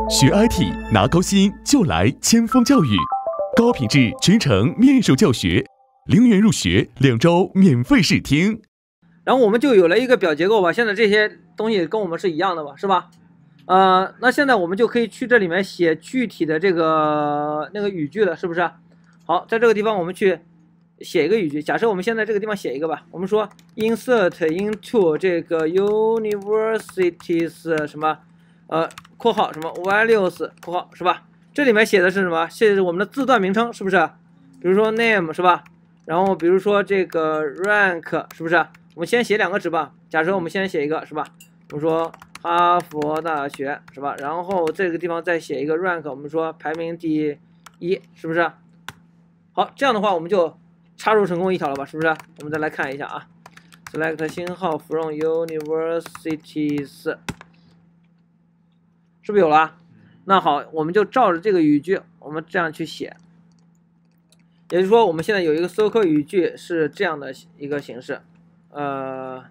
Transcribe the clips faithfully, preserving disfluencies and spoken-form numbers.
学 I T 拿高薪就来千锋教育，高品质全程面授教学，零元入学，两周免费试听。 然后我们就有了一个表结构吧，现在这些东西跟我们是一样的吧，是吧？呃，那现在我们就可以去这里面写具体的这个那个语句了，是不是？好，在这个地方我们去写一个语句。假设我们现在这个地方写一个吧，我们说 insert into 这个 universities 什么呃括号什么 values 括号是吧？这里面写的是什么？写的是我们的字段名称，是不是？比如说 name 是吧？然后比如说这个 rank 是不是？我们先写两个值吧。假设我们先写一个是吧？我们说哈佛大学是吧？然后这个地方再写一个 rank， 我们说排名第一，是不是？好，这样的话我们就插入成功一条了吧？是不是？我们再来看一下啊 ，select 星号 from universities， 是不是有了？那好，我们就照着这个语句，我们这样去写。也就是说，我们现在有一个搜克语句是这样的一个形式，呃，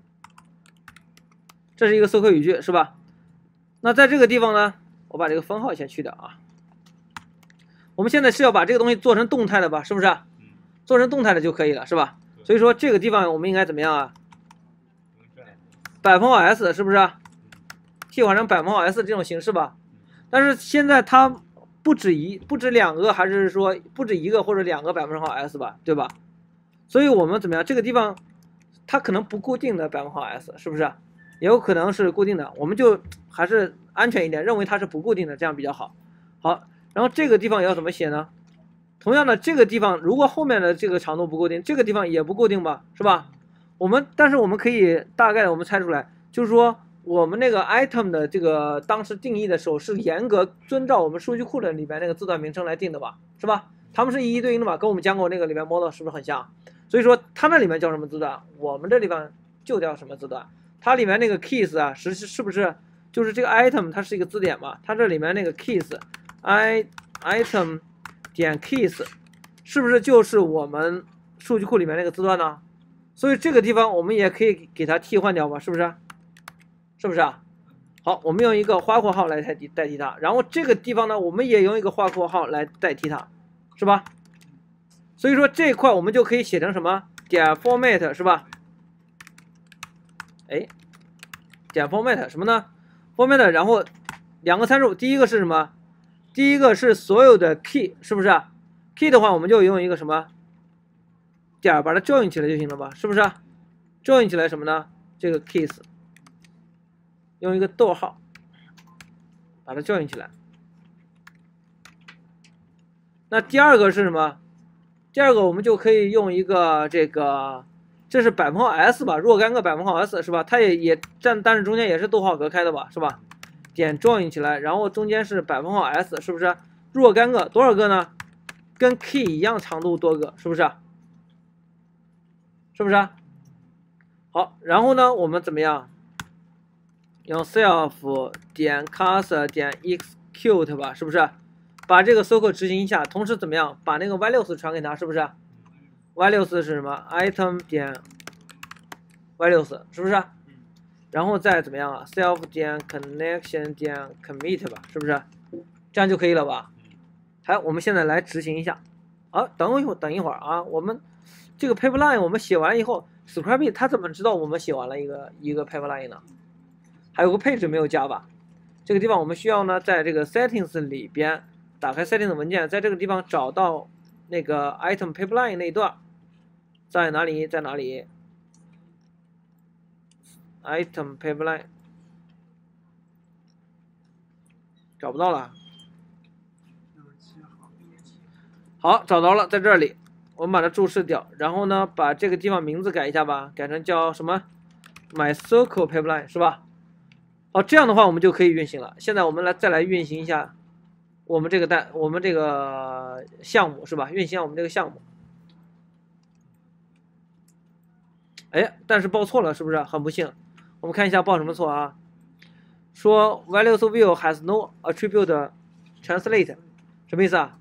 这是一个搜克语句，是吧？那在这个地方呢，我把这个分号先去掉啊。我们现在是要把这个东西做成动态的吧，是不是？做成动态的就可以了，是吧？所以说这个地方我们应该怎么样啊？百分号 s 是不是？替换成百分号 s 这种形式吧。但是现在它不止一不止两个，还是说不止一个或者两个百分号 s 吧，对吧？所以我们怎么样？这个地方它可能不固定的百分号 s， 是不是？也有可能是固定的，我们就还是安全一点，认为它是不固定的，这样比较好。好，然后这个地方要怎么写呢？同样的，这个地方如果后面的这个长度不固定，这个地方也不固定吧，是吧？我们但是我们可以大概的我们猜出来，就是说我们那个 item 的这个当时定义的时候是严格遵照我们数据库的里面那个字段名称来定的吧，是吧？它们是一一对应的嘛，跟我们讲过那个里面 model 是不是很像？所以说它那里面叫什么字段，我们这地方就叫什么字段。它里面那个 keys 啊，实是不是就是这个 item 它是一个字典嘛？它这里面那个 keys i item 点 keys 是不是就是我们数据库里面那个字段呢？所以这个地方我们也可以给它替换掉吧，是不是？是不是啊？好，我们用一个花括号来代替代替它，然后这个地方呢，我们也用一个花括号来代替它，是吧？所以说这一块我们就可以写成什么点 format 是吧？哎，点 format 什么呢 ？format 然后两个参数，第一个是什么？第一个是所有的 key 是不是 ？key 的话，我们就用一个什么点把它 join 起来就行了吧？是不是 ？join 起来什么呢？这个 keys 用一个逗号把它 join 起来。那第二个是什么？第二个我们就可以用一个这个，这是百分号 s 吧，若干个百分号 s 是吧？它也也占，但是中间也是逗号隔开的吧，是吧？点 join 起来，然后中间是百分号 s， 是不是？若干个多少个呢？跟 key 一样长度多个，是不是？是不是？好，然后呢，我们怎么样？用 self 点 class 点 execute 吧，是不是？把这个搜索执行一下，同时怎么样？把那个 values 传给他，是不是 ？values 是什么 ？item 点 values 是不是？然后再怎么样啊 ？self 点 connection 点 commit 吧，是不是？这样就可以了吧？好，我们现在来执行一下。好，等一会儿，等一会儿啊，我们这个 pipeline 我们写完以后 ，Scrappy 它怎么知道我们写完了一个一个 pipeline 呢？还有个配置没有加吧？这个地方我们需要呢，在这个 settings 里边打开 settings 文件，在这个地方找到那个 item pipeline 那一段，在哪里？在哪里？ item pipeline 找不到了。好，找到了，在这里，我们把它注释掉，然后呢，把这个地方名字改一下吧，改成叫什么 MySQL pipeline 是吧？好，这样的话我们就可以运行了。现在我们来再来运行一下我们这个代我们这个项目是吧？运行一下我们这个项目。哎，但是报错了，是不是？很不幸。我们看一下报什么错啊？说 values view has no attribute translate， 什么意思啊？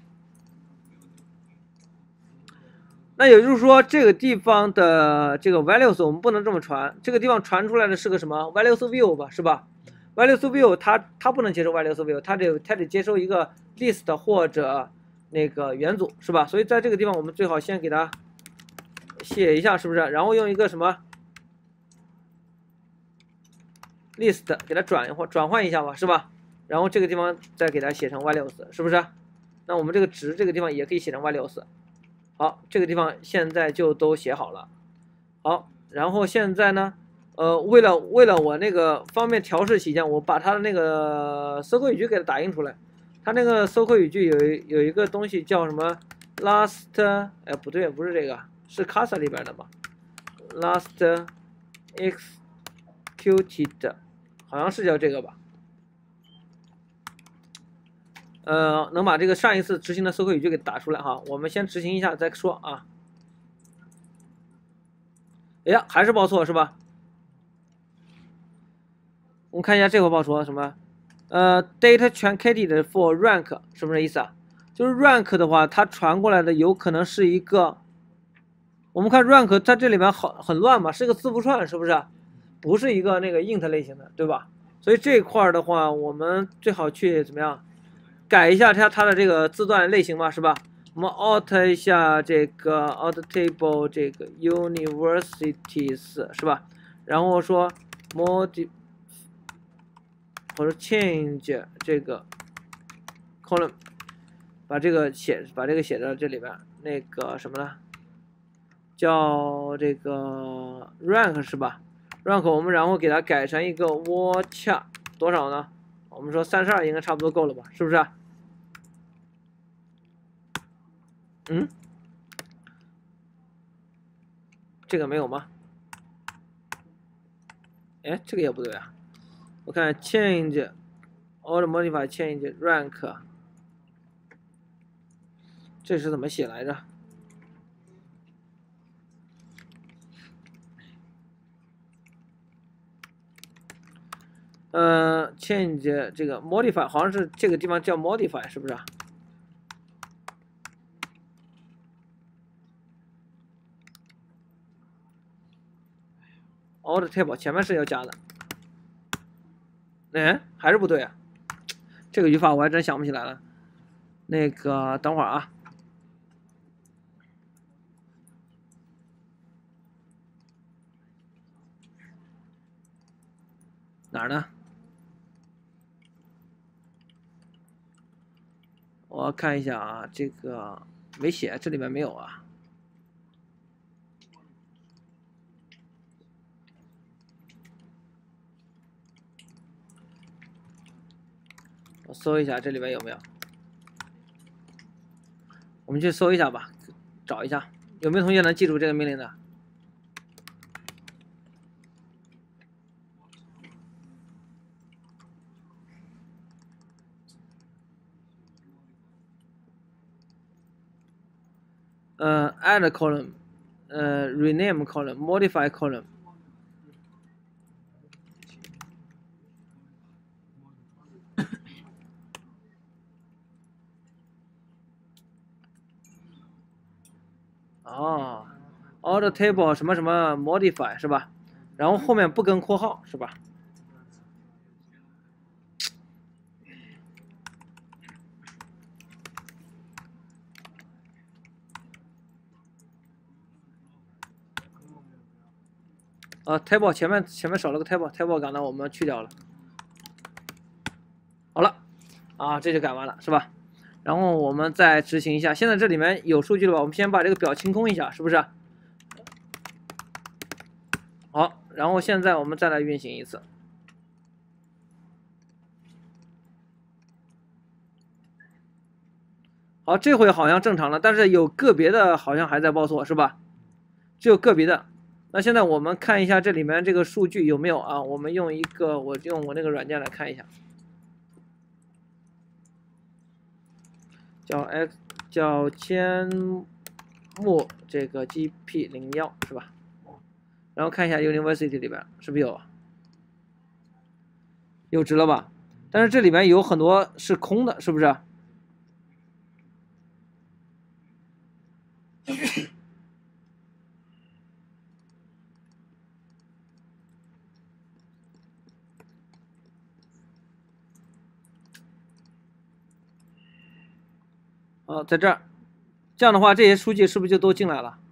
那也就是说，这个地方的这个 values 我们不能这么传，这个地方传出来的是个什么 values view 吧，是吧？ ，value view 它它不能接受 value view，它得它得接收一个 list 或者那个元组，是吧？所以在这个地方我们最好先给它写一下，是不是？然后用一个什么 list 给它转换转换一下吧，是吧？然后这个地方再给它写成 values， 是不是？那我们这个值这个地方也可以写成 values。好，这个地方现在就都写好了。好，然后现在呢，呃，为了为了我那个方便调试起见，我把它的那个搜索语句给它打印出来。它那个搜索语句有一有一个东西叫什么 last， 哎，不对，不是这个，是 Casa 里边的吧 ？last executed， 好像是叫这个吧？呃，能把这个上一次执行的搜索语句给打出来哈。我们先执行一下再说啊。哎呀，还是报错是吧？我们看一下这回报错什么？呃 ，data truncated for rank 什么意思啊？就是 rank 的话，它传过来的有可能是一个，我们看 rank 它这里面很很乱嘛，是个字符串，是不是？不是一个那个 int 类型的，对吧？所以这块的话，我们最好去怎么样改一下它它的这个字段类型嘛，是吧？我们 alt 一下这个 alt table 这个 universities 是吧？然后说 mod 或者 change 这个 column， 把这个写把这个写到这里边，那个什么呢？叫这个 rank 是吧 ？rank 我们然后给它改成一个 watch 多少呢？我们说三十二应该差不多够了吧？是不是？嗯，这个没有吗？哎，这个也不对啊。我看 change auto modify change rank， 这是怎么写来着？呃 ，change 这个 modify 好像是这个地方叫 modify 是不是？Alt table 前面是要加的，哎，还是不对啊？这个语法我还真想不起来了。那个等会儿啊，哪儿呢？我看一下啊，这个没写，这里面没有啊。我搜一下这里面有没有，我们去搜一下吧，找一下有没有同学能记住这个命令的。呃 ，add column， 呃 ，rename column，modify column。哦 ，auto table 什么什么 modify 是吧？然后后面不跟括号是吧？啊 ，table 前面前面少了个 table，table 岗呢我们去掉了。好了，啊，这就改完了是吧？然后我们再执行一下，现在这里面有数据了吧？我们先把这个表清空一下，是不是？好，然后现在我们再来运行一次。好，这回好像正常了，但是有个别的好像还在报错，是吧？只有个别的。那现在我们看一下这里面这个数据有没有啊？我们用一个，我用我那个软件来看一下，叫 X 叫千木这个 G P 零一是吧？然后看一下 University 里边是不是有，有值了吧？但是这里面有很多是空的，是不是？ 啊，在这儿，这样的话，这些数据是不是就都进来了？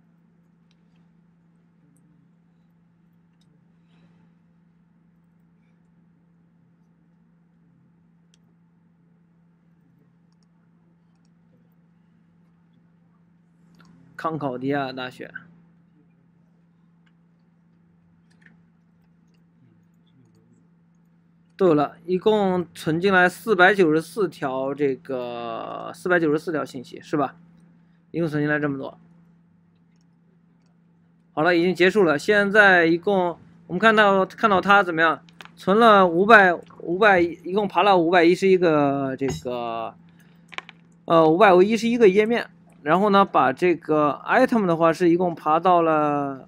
康考迪亚大学。都有了，一共存进来四百九十四条这个四百九十四条信息是吧？一共存进来这么多。好了，已经结束了。现在一共我们看到看到它怎么样？存了五百五百，一共爬了五百一十一个这个呃五百一十一个页面。然后呢，把这个 item 的话是一共爬到了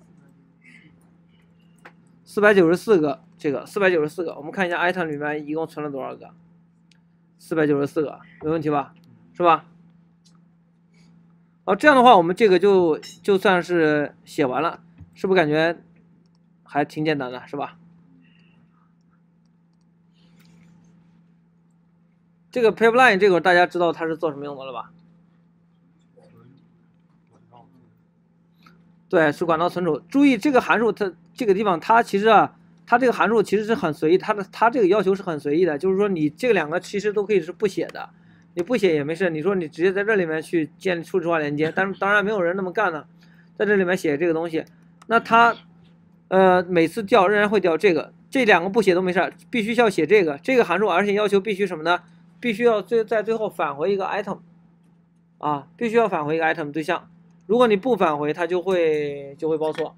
四百九十四个。这个四百九十四个，我们看一下 item 里面一共存了多少个？四百九十四个，没问题吧？是吧？好，这样的话，我们这个就就算是写完了，是不是感觉还挺简单的，是吧？这个 pipeline 这个大家知道它是做什么用的了吧？对，是管道存储。注意这个函数，它这个地方它其实啊。它这个函数其实是很随意，它的它这个要求是很随意的，就是说你这两个其实都可以是不写的，你不写也没事。你说你直接在这里面去建立初始化连接，但是当然没有人那么干呢，在这里面写这个东西，那它呃每次调仍然会调这个，这两个不写都没事，必须要写这个这个函数，而且要求必须什么呢？必须要最在最后返回一个 item 啊，必须要返回一个 item 对象，如果你不返回，它就会就会报错。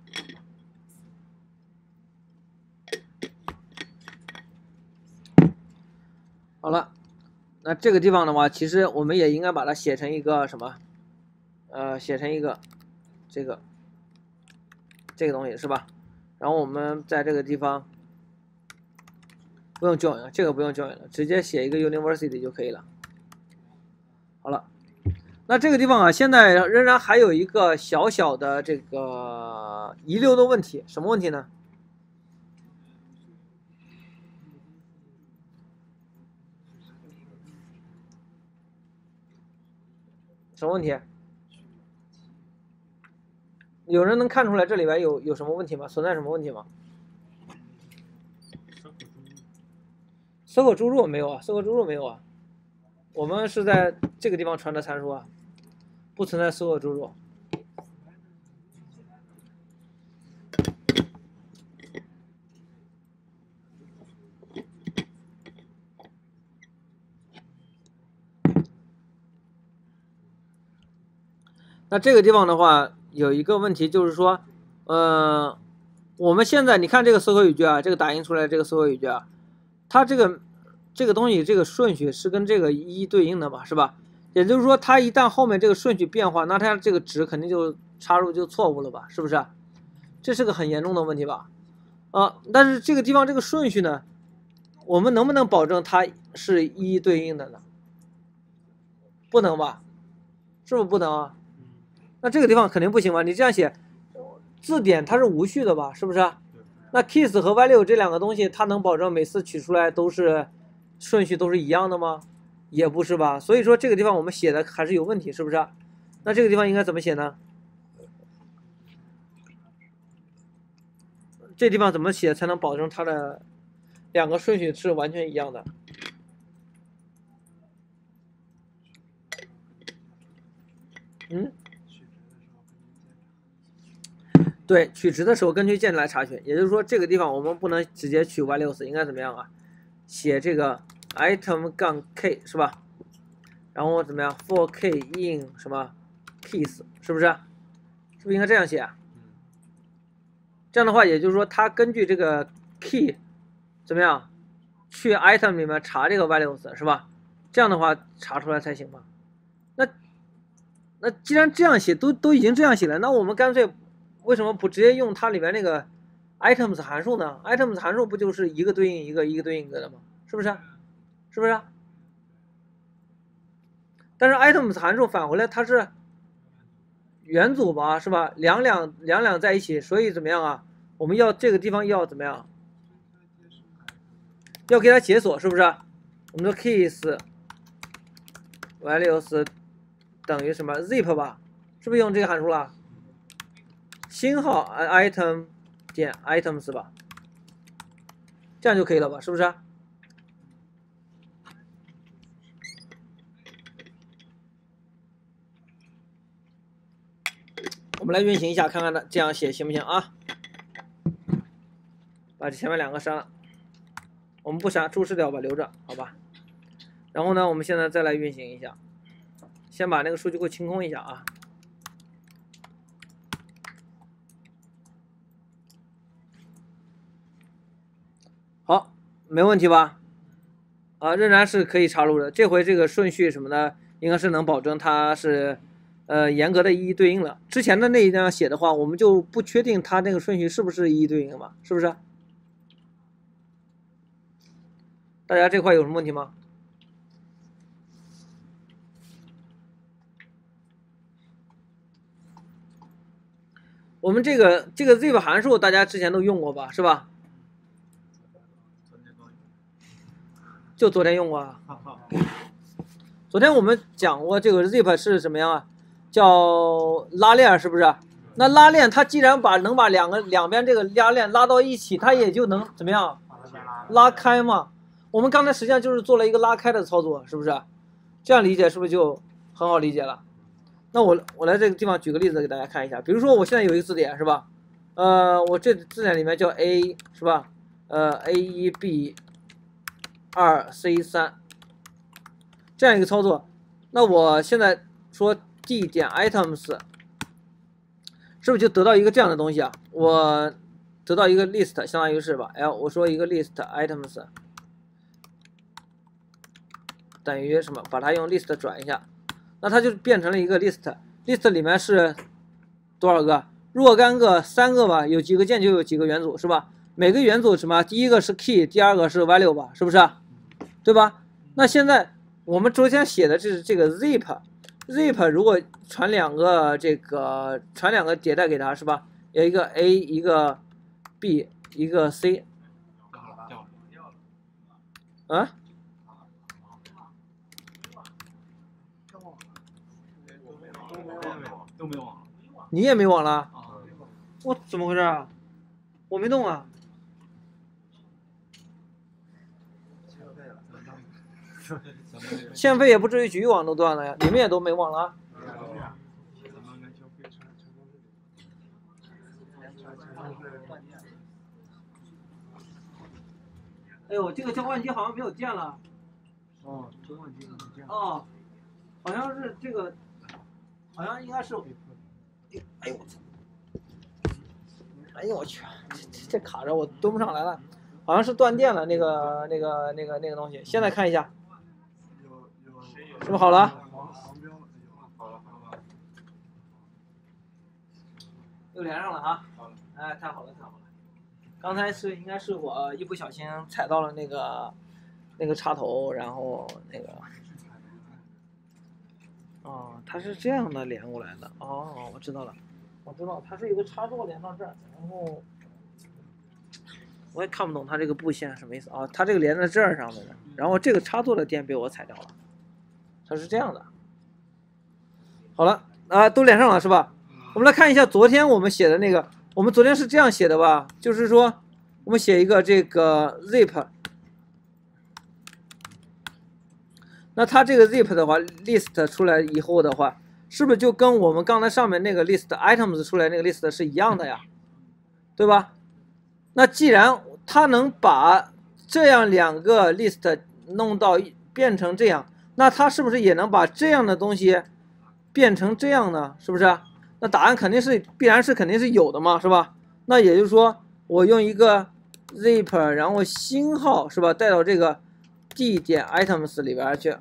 好了，那这个地方的话，其实我们也应该把它写成一个什么？呃，写成一个这个这个东西是吧？然后我们在这个地方不用 join， 这个不用 join 了，直接写一个 university 就可以了。好了，那这个地方啊，现在仍然还有一个小小的这个遗留的问题，什么问题呢？什么问题？有人能看出来这里边有有什么问题吗？存在什么问题吗？搜狗注入没有啊？搜狗注入没有啊？我们是在这个地方传的参数啊，不存在搜狗注入。那这个地方的话，有一个问题就是说，呃，我们现在你看这个搜索语句啊，这个打印出来这个搜索语句啊，它这个这个东西这个顺序是跟这个一对应的嘛，是吧？也就是说，它一旦后面这个顺序变化，那它这个值肯定就插入就错误了吧，是不是？这是个很严重的问题吧？啊，但是这个地方这个顺序呢，我们能不能保证它是一对应的呢？不能吧？是不是不能啊？那这个地方肯定不行吧？你这样写，字典它是无序的吧？是不是？那 kiss 和 value 这两个东西，它能保证每次取出来都是顺序都是一样的吗？也不是吧。所以说这个地方我们写的还是有问题，是不是？那这个地方应该怎么写呢？这地方怎么写才能保证它的两个顺序是完全一样的？嗯？对，取值的时候根据键来查询，也就是说这个地方我们不能直接取 values， 应该怎么样啊？写这个 item 杠 k 是吧？然后怎么样 for k in 什么 keys 是不是？是不是应该这样写啊？这样的话，也就是说它根据这个 key 怎么样去 item 里面查这个 values 是吧？这样的话查出来才行嘛。那那既然这样写，都都已经这样写了，那我们干脆为什么不直接用它里面那个 items 函数呢 ？items 函数不就是一个对应一个，一个对应一个的吗？是不是？是不是？但是 items 函数返回来它是元组吧，是吧？两两两两在一起，所以怎么样啊？我们要这个地方要怎么样？要给它解锁，是不是？我们说 keys values 等于什么 zip 吧？是不是用这个函数了？星号 item 点 items 吧，这样就可以了吧？是不是？我们来运行一下，看看这样写行不行啊？把前面两个删了，我们不删，注释掉吧，留着，好吧？然后呢，我们现在再来运行一下，先把那个数据库清空一下啊。好，没问题吧？啊，仍然是可以插入的。这回这个顺序什么的，应该是能保证它是呃严格的一一对应了。之前的那一样写的话，我们就不确定它那个顺序是不是一一对应嘛，是不是？大家这块有什么问题吗？我们这个这个 zip 函数大家之前都用过吧，是吧？就昨天用过啊。昨天我们讲过这个 zip 是什么样啊？叫拉链，是不是？那拉链它既然把能把两个两边这个拉链拉到一起，它也就能怎么样？拉开嘛。我们刚才实际上就是做了一个拉开的操作，是不是？这样理解是不是就很好理解了？那我我来这个地方举个例子给大家看一下，比如说我现在有一个字典是吧？呃，我这字典里面叫 A 是吧？呃 A 一 B 二 C 三这样一个操作，那我现在说 D 点 items 是不是就得到一个这样的东西啊？我得到一个 list 相当于是吧 ？L 我说一个 list items 等于什么？把它用 list 转一下。那它就变成了一个 list，list 里面是多少个？若干个，三个吧，有几个键就有几个元组，是吧？每个元组什么？第一个是 key， 第二个是 value 吧，是不是？对吧？那现在我们昨天写的是这个 zip，zip 如果传两个这个传两个迭代给它，是吧？有一个 A， 一个 B， 一个 C， 啊？ 都没网， 你也没网了？我怎么回事啊？我没动啊。欠费也不至于局域网都断了呀，你们也都没网了。哎呦，这个交换机好像没有电了。 哦，交换机没电。 哦，好像是这个。好像应该是，哎呦我操！哎呦我去，这这卡着我蹲不上来了，好像是断电了那个那个那个那个东西。现在看一下，是不是好了？又连上了啊！哎，太好了太好了！刚才是应该是我一不小心踩到了那个那个插头，然后那个。哦，它是这样的连过来的。哦，我知道了，我知道它是有个插座连到这儿，然后我也看不懂它这个布线什么意思啊、哦？它这个连在这儿上面的，然后这个插座的电被我踩掉了，它是这样的。好了啊，都连上了是吧？我们来看一下昨天我们写的那个，我们昨天是这样写的吧？就是说我们写一个这个 zip。那它这个 zip 的话 ，list 出来以后的话，是不是就跟我们刚才上面那个 list items 出来那个 list 是一样的呀？对吧？那既然它能把这样两个 list 弄到变成这样，那它是不是也能把这样的东西变成这样呢？是不是？那答案肯定是必然是肯定是有的嘛，是吧？那也就是说，我用一个 zip， 然后星号是吧，带到这个 D 点 items 里边去，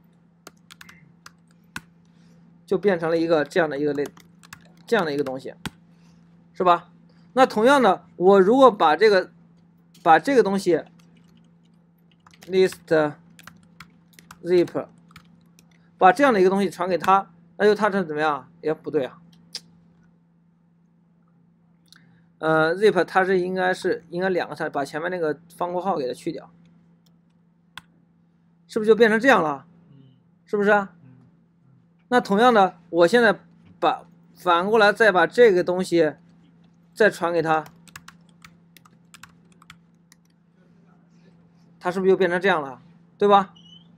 就变成了一个这样的一个类，这样的一个东西，是吧？那同样的，我如果把这个把这个东西 list zip， 把这样的一个东西传给他，那就它是怎么样？也不对啊。呃 ，zip 它是应该是应该两个它把前面那个方括号给它去掉。是不是就变成这样了？是不是？ 那同样的，我现在把反过来再把这个东西再传给他，它是不是又变成这样了？对吧？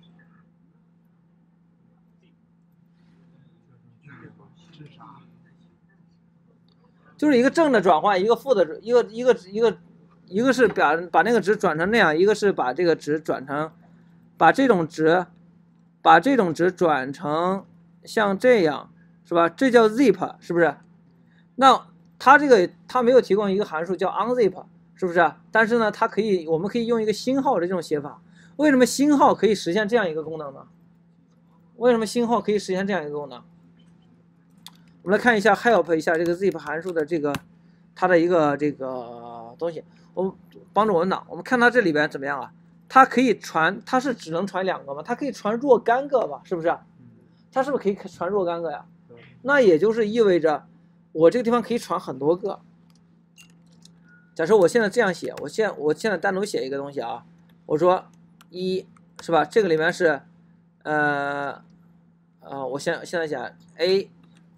就是一个正的转换，一个负的，一个一个一个一个是把把那个值转成那样，一个是把这个值转成，把这种值，把这种值转成像这样，是吧？这叫 zip， 是不是？那它这个它没有提供一个函数叫 unzip， 是不是？但是呢，它可以，我们可以用一个星号的这种写法。为什么星号可以实现这样一个功能呢？为什么星号可以实现这样一个功能？我们来看一下 help 一下这个 zip 函数的这个它的一个这个东西，我们帮助我们导，我们看它这里边怎么样啊？它可以传，它是只能传两个吗？它可以传若干个吧？是不是？它是不是可以传若干个呀？那也就是意味着我这个地方可以传很多个。假设我现在这样写，我现我现在单独写一个东西啊，我说一是吧？这个里面是呃呃，我现现在写 A。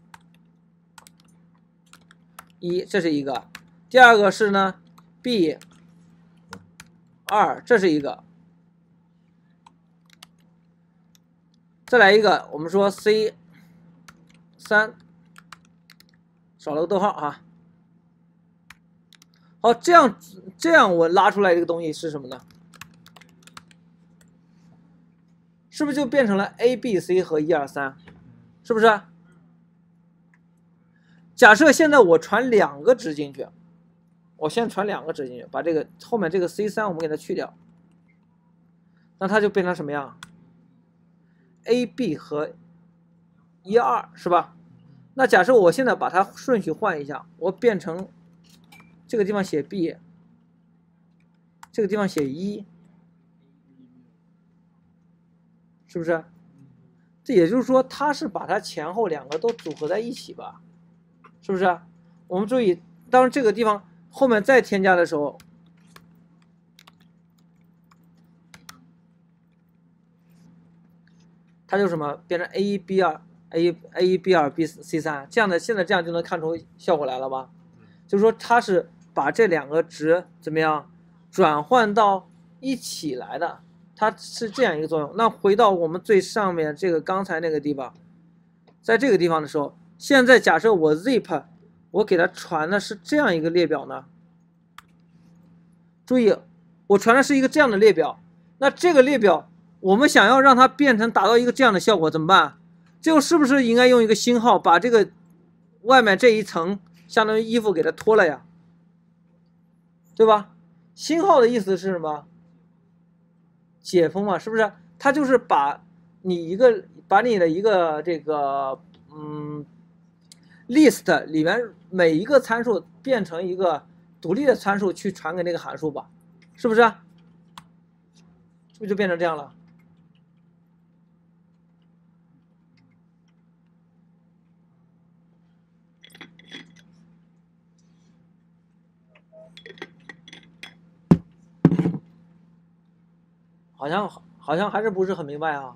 一，这是一个，第二个是呢 B 二，这是一个，再来一个，我们说 C 三，少了个逗号啊。好，这样这样我拉出来这个东西是什么呢？是不是就变成了 A B C 和一二三？是不是？假设现在我传两个值进去，我先传两个值进去，把这个后面这个 C 三 我们给它去掉，那它就变成什么样 ？A B 和一二是吧？那假设我现在把它顺序换一下，我变成这个地方写 B， 这个地方写一，是不是？这也就是说，它是把它前后两个都组合在一起吧？是不是？我们注意，当这个地方后面再添加的时候，它就什么变成 A 一 B 二 A A 一 B 二 B C 三这样的，现在这样就能看出效果来了吧？就是说它是把这两个值怎么样转换到一起来的，它是这样一个作用。那回到我们最上面这个刚才那个地方，在这个地方的时候。现在假设我 zip， 我给它传的是这样一个列表呢。注意，我传的是一个这样的列表。那这个列表，我们想要让它变成达到一个这样的效果，怎么办？最后是不是应该用一个星号把这个外面这一层相当于衣服给它脱了呀？对吧？星号的意思是什么？解封嘛，是不是？它就是把你一个把你的一个这个嗯。list 里面每一个参数变成一个独立的参数去传给那个函数吧，是不是？是不是就变成这样了？好像好像还是不是很明白啊？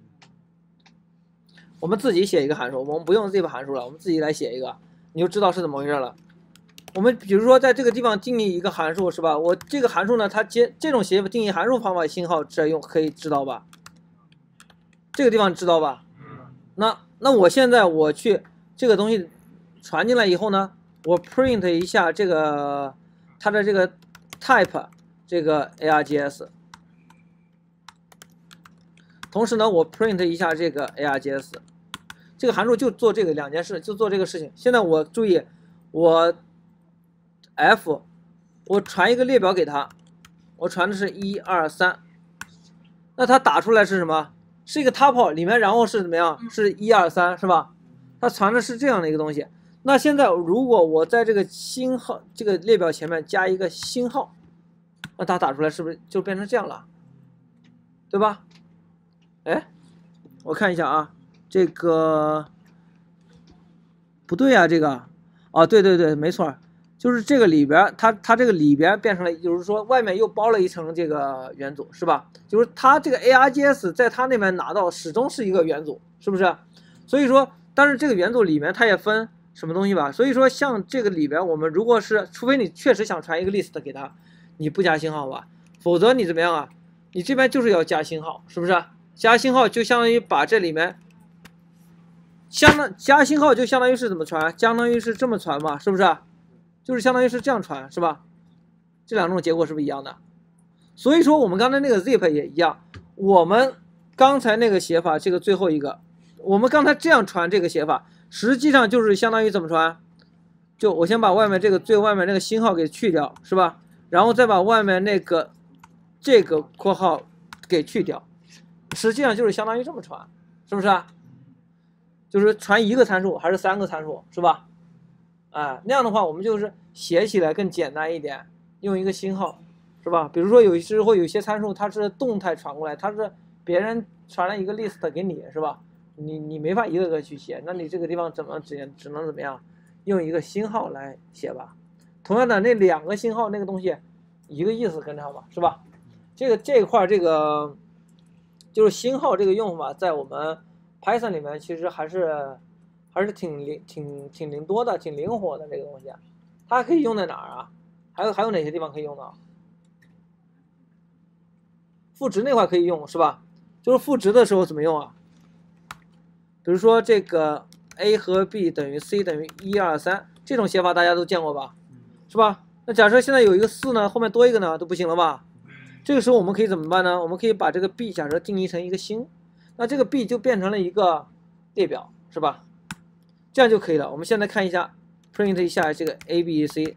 我们自己写一个函数，我们不用 zip 函数了，我们自己来写一个，你就知道是怎么回事了。我们比如说在这个地方定义一个函数，是吧？我这个函数呢，它接这种写定义函数方法星号这用可以知道吧？这个地方知道吧？那那我现在我去这个东西传进来以后呢，我 print 一下这个它的这个 type 这个 args。同时呢，我 print 一下这个 args， 这个函数就做这个两件事，就做这个事情。现在我注意，我 f 我传一个列表给他，我传的是一二三，那它打出来是什么？是一个 tuple 里面，然后是怎么样？是一二三，是吧？它传的是这样的一个东西。那现在如果我在这个星号这个列表前面加一个星号，那它打出来是不是就变成这样了？对吧？哎，我看一下啊，这个不对啊，这个，哦，对对对，没错，就是这个里边，它它这个里边变成了，就是说外面又包了一层这个元组，是吧？就是它这个 args 在它那边拿到始终是一个元组，是不是？ 所以说，但是这个元组里面它也分什么东西吧？所以说，像这个里边，我们如果是，除非你确实想传一个 list 给它，你不加星号吧，否则你怎么样啊？你这边就是要加星号，是不是？加星号就相当于把这里面，相当加星号就相当于是怎么传？相当于是这么传嘛，是不是？就是相当于是这样传，是吧？这两种结果是不是一样的？所以说我们刚才那个 zip 也一样，我们刚才那个写法，这个最后一个，我们刚才这样传这个写法，实际上就是相当于怎么传？就我先把外面这个最外面那个星号给去掉，是吧？然后再把外面那个这个括号给去掉，实际上就是相当于这么传，是不是啊？就是传一个参数还是三个参数，是吧？啊，那样的话我们就是写起来更简单一点，用一个星号，是吧？比如说有时候有些参数它是动态传过来，它是别人传了一个 list 给你，是吧？你你没法一个个去写，那你这个地方怎么只只能怎么样？用一个星号来写吧。同样的，那两个星号那个东西一个意思跟上吧，是吧？这个这一块这个就是星号这个用法，在我们 Python 里面其实还是还是挺灵挺挺灵多的，挺灵活的这个东西。它可以用在哪儿啊？还有还有哪些地方可以用呢？赋值那块可以用是吧？就是赋值的时候怎么用啊？比如说这个 a 和 b 等于 c 等于一二三这种写法大家都见过吧？是吧？那假设现在有一个四呢，后面多一个呢，都不行了吧？这个时候我们可以怎么办呢？我们可以把这个 b 假设定义成一个星，那这个 b 就变成了一个列表，是吧？这样就可以了。我们现在看一下 ，print 一下这个 a b c，b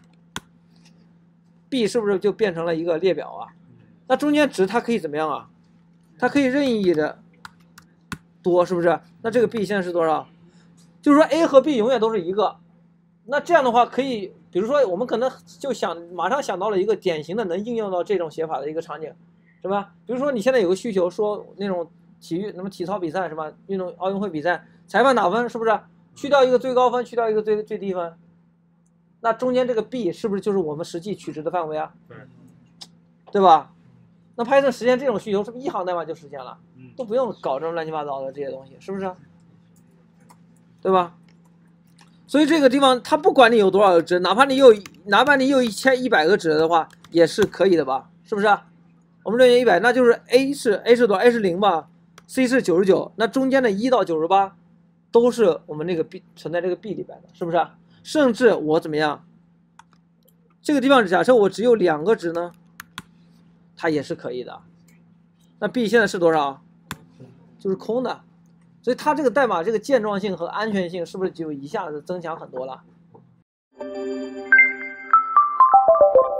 是不是就变成了一个列表啊？那中间值它可以怎么样啊？它可以任意的多，是不是？那这个 b 现在是多少？就是说 a 和 b 永远都是一个。那这样的话可以，比如说我们可能就想马上想到了一个典型的能应用到这种写法的一个场景，是吧？比如说你现在有个需求，说那种体育什么体操比赛是吧？运动奥运会比赛，裁判打分是不是？去掉一个最高分，去掉一个最最低分，那中间这个 b 是不是就是我们实际取值的范围啊？对，对吧？那 Python 实现这种需求是不是一行代码就实现了？都不用搞这种乱七八糟的这些东西，是不是？对吧？所以这个地方它不管你有多少个值，哪怕你有哪怕你有一千一百个值的话，也是可以的吧？是不是？我们认为一百，那就是 a 是 a 是多少 ？a 是零吧 ？c 是九十九，那中间的一到九十八都是我们那个 b 存在这个 b 里边的，是不是？甚至我怎么样？这个地方假设我只有两个值呢，它也是可以的。那 b 现在是多少？就是空的。所以它这个代码这个健壮性和安全性是不是就一下子增强很多了？